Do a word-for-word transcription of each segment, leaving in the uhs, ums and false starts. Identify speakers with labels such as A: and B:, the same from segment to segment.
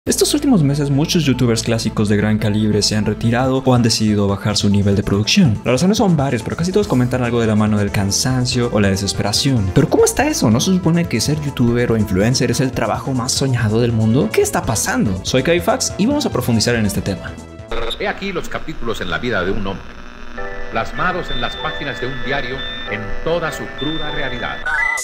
A: Estos últimos meses muchos youtubers clásicos de gran calibre se han retirado o han decidido bajar su nivel de producción. Las razones son varias, pero casi todos comentan algo de la mano del cansancio o la desesperación. Pero ¿cómo está eso? ¿No se supone que ser youtuber o influencer es el trabajo más soñado del mundo? ¿Qué está pasando? Soy Caifax y vamos a profundizar en este tema.
B: He aquí los capítulos en la vida de un hombre, plasmados en las páginas de un diario en toda su cruda realidad.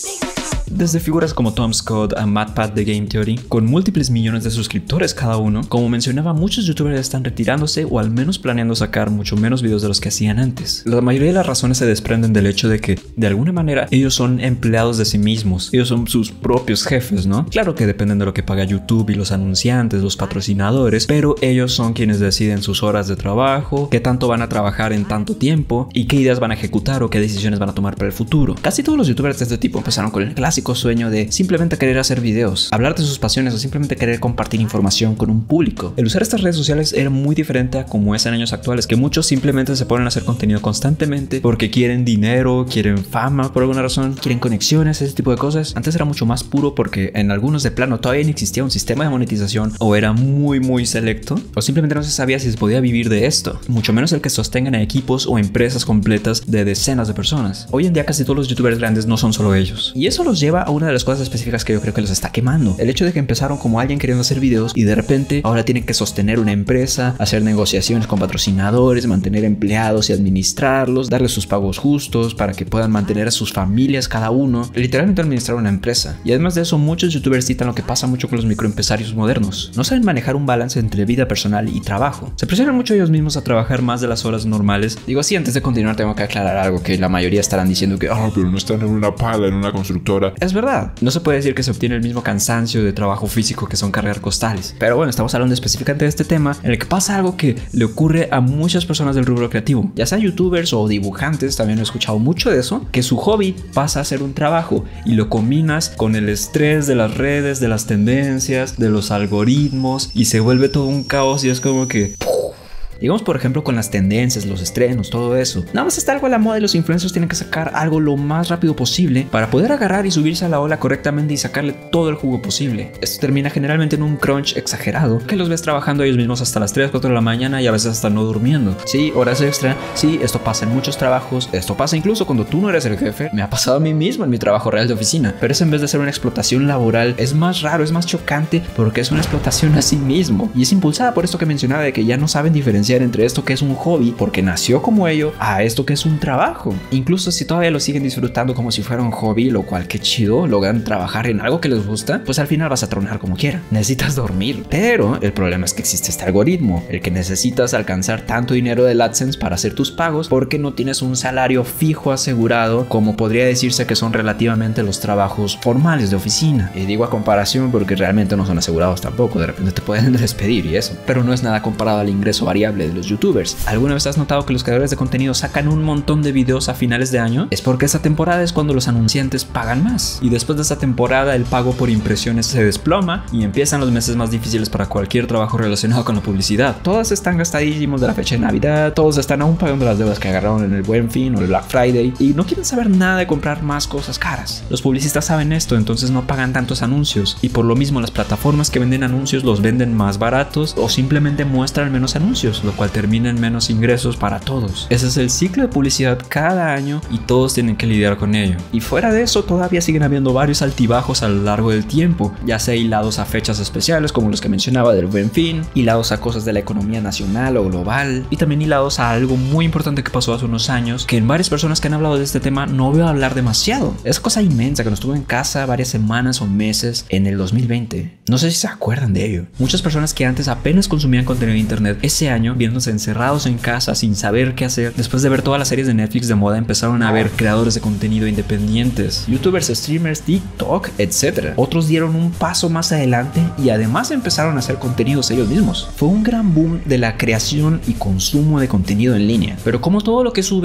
A: Desde figuras como Tom Scott a MatPat de Game Theory, con múltiples millones de suscriptores cada uno, como mencionaba, muchos youtubers están retirándose o al menos planeando sacar mucho menos videos de los que hacían antes. La mayoría de las razones se desprenden del hecho de que, de alguna manera, ellos son empleados de sí mismos, ellos son sus propios jefes, ¿no? Claro que dependen de lo que paga YouTube y los anunciantes, los patrocinadores, pero ellos son quienes deciden sus horas de trabajo, qué tanto van a trabajar en tanto tiempo y qué ideas van a ejecutar o qué decisiones van a tomar para el futuro. Casi todos los youtubers de este tipo empezaron con el clásico sueño de simplemente querer hacer videos, hablar de sus pasiones o simplemente querer compartir información con un público. El usar estas redes sociales era muy diferente a como es en años actuales, que muchos simplemente se ponen a hacer contenido constantemente porque quieren dinero, quieren fama por alguna razón, quieren conexiones, ese tipo de cosas. Antes era mucho más puro porque en algunos de plano todavía no existía un sistema de monetización o era muy muy selecto o simplemente no se sabía si se podía vivir de esto, mucho menos el que sostengan a equipos o empresas completas de decenas de personas. Hoy en día casi todos los youtubers grandes no son solo ellos y eso los lleva a una de las cosas específicas que yo creo que los está quemando. El hecho de que empezaron como alguien queriendo hacer videos y de repente ahora tienen que sostener una empresa, hacer negociaciones con patrocinadores, mantener empleados y administrarlos, darles sus pagos justos para que puedan mantener a sus familias cada uno, literalmente administrar una empresa. Y además de eso, muchos youtubers citan lo que pasa mucho con los microempresarios modernos. No saben manejar un balance entre vida personal y trabajo. Se presionan mucho ellos mismos a trabajar más de las horas normales. Digo así, antes de continuar tengo que aclarar algo que la mayoría estarán diciendo que ah, pero no están en una pala, en una constructora. Es verdad, no se puede decir que se obtiene el mismo cansancio de trabajo físico que son carreras costales. Pero bueno, estamos hablando específicamente de este tema en el que pasa algo que le ocurre a muchas personas del rubro creativo, ya sean youtubers o dibujantes. También he escuchado mucho de eso, que su hobby pasa a ser un trabajo y lo combinas con el estrés de las redes, de las tendencias, de los algoritmos y se vuelve todo un caos y es como que... Digamos por ejemplo con las tendencias, los estrenos, todo eso. Nada más está algo a la moda y los influencers tienen que sacar algo lo más rápido posible para poder agarrar y subirse a la ola correctamente y sacarle todo el jugo posible. Esto termina generalmente en un crunch exagerado que los ves trabajando ellos mismos hasta las tres, cuatro de la mañana y a veces hasta no durmiendo. Sí, horas extra, sí, esto pasa en muchos trabajos, esto pasa incluso cuando tú no eres el jefe. Me ha pasado a mí mismo en mi trabajo real de oficina, pero eso en vez de ser una explotación laboral es más raro, es más chocante porque es una explotación a sí mismo y es impulsada por esto que mencionaba de que ya no saben diferenciar entre esto que es un hobby porque nació como ello a esto que es un trabajo. Incluso si todavía lo siguen disfrutando como si fuera un hobby, lo cual qué chido, logran trabajar en algo que les gusta, pues al final vas a tronar como quiera. Necesitas dormir, pero el problema es que existe este algoritmo, el que necesitas alcanzar tanto dinero del AdSense para hacer tus pagos porque no tienes un salario fijo asegurado como podría decirse que son relativamente los trabajos formales de oficina. Y digo a comparación porque realmente no son asegurados tampoco, de repente te pueden despedir y eso, pero no es nada comparado al ingreso variable de los youtubers. ¿Alguna vez has notado que los creadores de contenido sacan un montón de videos a finales de año? Es porque esa temporada es cuando los anunciantes pagan más y después de esa temporada el pago por impresiones se desploma y empiezan los meses más difíciles para cualquier trabajo relacionado con la publicidad. Todos están gastadísimos de la fecha de Navidad, todos están aún pagando las deudas que agarraron en el Buen Fin o el Black Friday y no quieren saber nada de comprar más cosas caras. Los publicistas saben esto, entonces no pagan tantos anuncios y por lo mismo las plataformas que venden anuncios los venden más baratos o simplemente muestran menos anuncios, lo cual termina en menos ingresos para todos. Ese es el ciclo de publicidad cada año y todos tienen que lidiar con ello. Y fuera de eso todavía siguen habiendo varios altibajos a lo largo del tiempo, ya sea hilados a fechas especiales como los que mencionaba del Buen Fin, hilados a cosas de la economía nacional o global y también hilados a algo muy importante que pasó hace unos años que en varias personas que han hablado de este tema no veo hablar demasiado. Esa cosa inmensa que nos tuvo en casa varias semanas o meses en el dos mil veinte. No sé si se acuerdan de ello. Muchas personas que antes apenas consumían contenido de internet ese año viéndose encerrados en casa sin saber qué hacer, después de ver todas las series de Netflix de moda empezaron a ver creadores de contenido independientes, youtubers, streamers, TikTok, etcétera. Otros dieron un paso más adelante y además empezaron a hacer contenidos ellos mismos. Fue un gran boom de la creación y consumo de contenido en línea, pero como todo lo que sube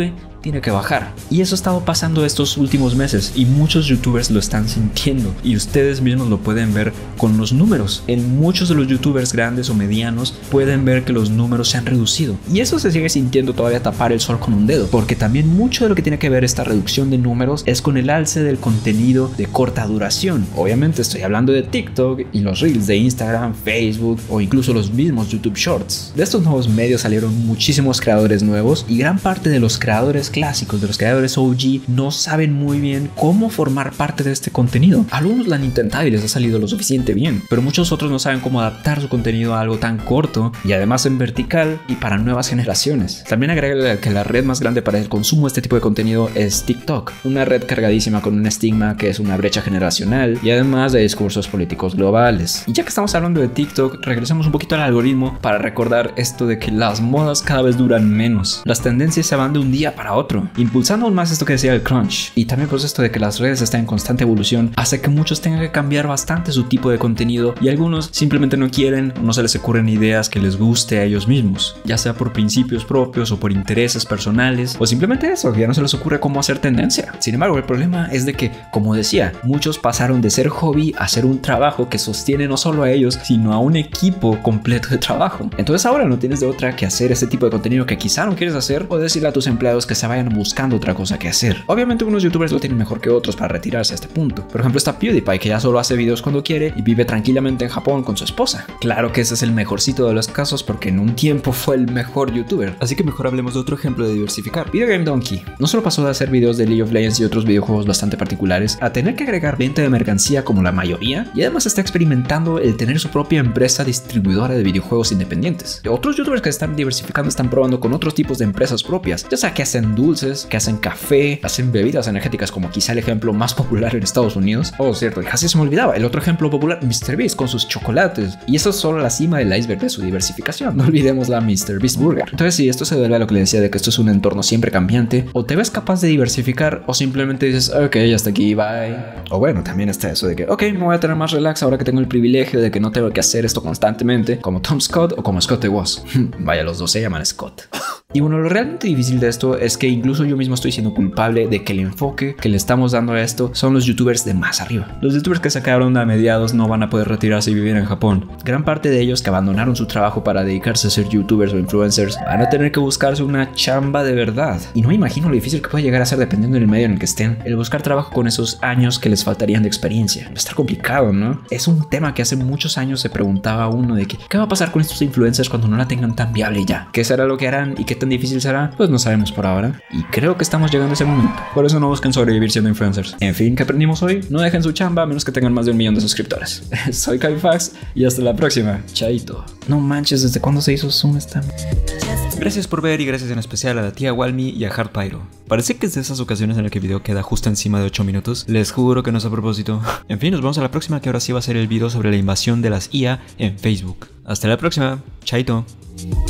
A: tiene que bajar. Y eso ha estado pasando estos últimos meses y muchos youtubers lo están sintiendo y ustedes mismos lo pueden ver con los números. En muchos de los youtubers grandes o medianos pueden ver que los números se han reducido y eso se sigue sintiendo todavía tapar el sol con un dedo, porque también mucho de lo que tiene que ver esta reducción de números es con el alce del contenido de corta duración. Obviamente estoy hablando de TikTok y los reels de Instagram, Facebook o incluso los mismos YouTube Shorts. De estos nuevos medios salieron muchísimos creadores nuevos y gran parte de los creadores clásicos, de los creadores O G, no saben muy bien cómo formar parte de este contenido. Algunos lo han intentado y les ha salido lo suficiente bien, pero muchos otros no saben cómo adaptar su contenido a algo tan corto y además en vertical y para nuevas generaciones. También agrega que la red más grande para el consumo de este tipo de contenido es TikTok, una red cargadísima con un estigma que es una brecha generacional y además de discursos políticos globales. Y ya que estamos hablando de TikTok, regresemos un poquito al algoritmo para recordar esto de que las modas cada vez duran menos. Las tendencias se van de un día para otro, impulsando aún más esto que decía el crunch. Y también pues esto de que las redes están en constante evolución hace que muchos tengan que cambiar bastante su tipo de contenido y algunos simplemente no quieren o no se les ocurren ideas que les guste a ellos mismos, ya sea por principios propios o por intereses personales o simplemente eso, que ya no se les ocurre cómo hacer tendencia. Sin embargo, el problema es de que, como decía, muchos pasaron de ser hobby a ser un trabajo que sostiene no solo a ellos, sino a un equipo completo de trabajo. Entonces ahora no tienes de otra que hacer este tipo de contenido que quizá no quieres hacer o decirle a tus empleados que se vayan buscando otra cosa que hacer. Obviamente unos youtubers lo tienen mejor que otros para retirarse a este punto. Por ejemplo está PewDiePie, que ya solo hace videos cuando quiere y vive tranquilamente en Japón con su esposa. Claro que ese es el mejorcito de los casos porque en un tiempo fue el mejor youtuber. Así que mejor hablemos de otro ejemplo de diversificar. Video Game Donkey no solo pasó de hacer videos de League of Legends y otros videojuegos bastante particulares a tener que agregar venta de mercancía como la mayoría y además está experimentando el tener su propia empresa distribuidora de videojuegos independientes. Otros youtubers que están diversificando están probando con otros tipos de empresas propias, ya sea que hacen dulces, que hacen café, hacen bebidas energéticas como quizá el ejemplo más popular en Estados Unidos. Oh, cierto, casi se me olvidaba, el otro ejemplo popular, MrBeast con sus chocolates. Y eso es solo la cima del iceberg de su diversificación. No olvidemos la MrBeast Burger. Entonces sí, esto se debe a lo que le decía de que esto es un entorno siempre cambiante. O te ves capaz de diversificar o simplemente dices, ok, hasta aquí, bye. O bueno, también está eso de que, ok, me voy a tener más relax ahora que tengo el privilegio de que no tengo que hacer esto constantemente, como Tom Scott o como Scott The Was. Vaya, los dos se llaman Scott. Y bueno, lo realmente difícil de esto es que incluso yo mismo estoy siendo culpable de que el enfoque que le estamos dando a esto son los youtubers de más arriba. Los youtubers que sacaron a mediados no van a poder retirarse y vivir en Japón. Gran parte de ellos que abandonaron su trabajo para dedicarse a ser youtubers o influencers van a tener que buscarse una chamba de verdad. Y no me imagino lo difícil que puede llegar a ser dependiendo del medio en el que estén, el buscar trabajo con esos años que les faltarían de experiencia. Va a estar complicado, ¿no? Es un tema que hace muchos años se preguntaba uno de que, ¿qué va a pasar con estos influencers cuando no la tengan tan viable ya? ¿Qué será lo que harán y qué tan difícil será? Pues no sabemos por ahora y creo que estamos llegando a ese momento. Por eso no busquen sobrevivir siendo influencers. En fin, ¿qué aprendimos hoy? No dejen su chamba a menos que tengan más de un millón de suscriptores. Soy Kaifax y hasta la próxima. Chaito. No manches, ¿desde cuándo se hizo Zoom esta? Gracias por ver y gracias en especial a la tía Walmy y a Hard Pyro. Parece que es de esas ocasiones en las que el video queda justo encima de ocho minutos. Les juro que no es a propósito. En fin, nos vemos a la próxima, que ahora sí va a ser el video sobre la invasión de las I A en Facebook. Hasta la próxima. Chaito.